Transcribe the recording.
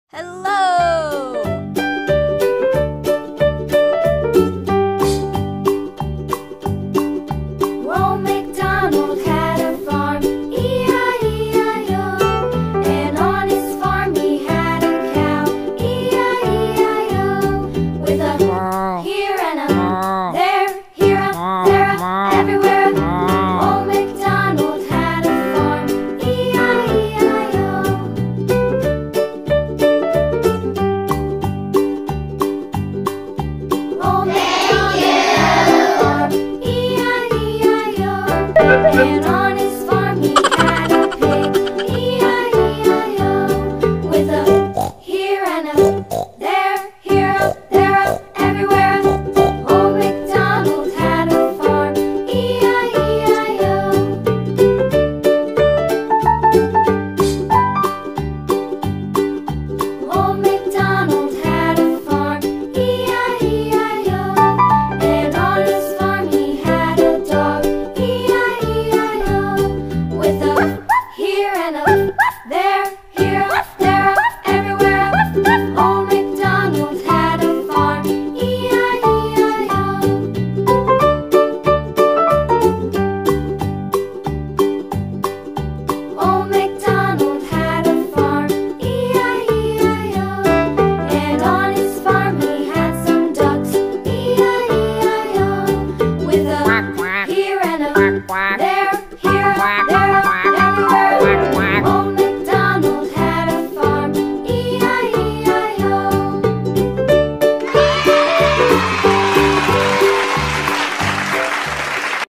Hello! Old MacDonald had a farm, E-I-E-I-O. And on his farm he had a cow, E-I-E-I-O. With a here and a there, here a, there a, everywhere a. Old MacDonald had a farm, E-I-E-I-O. Old MacDonald had a farm, E-I-E-I-O. And on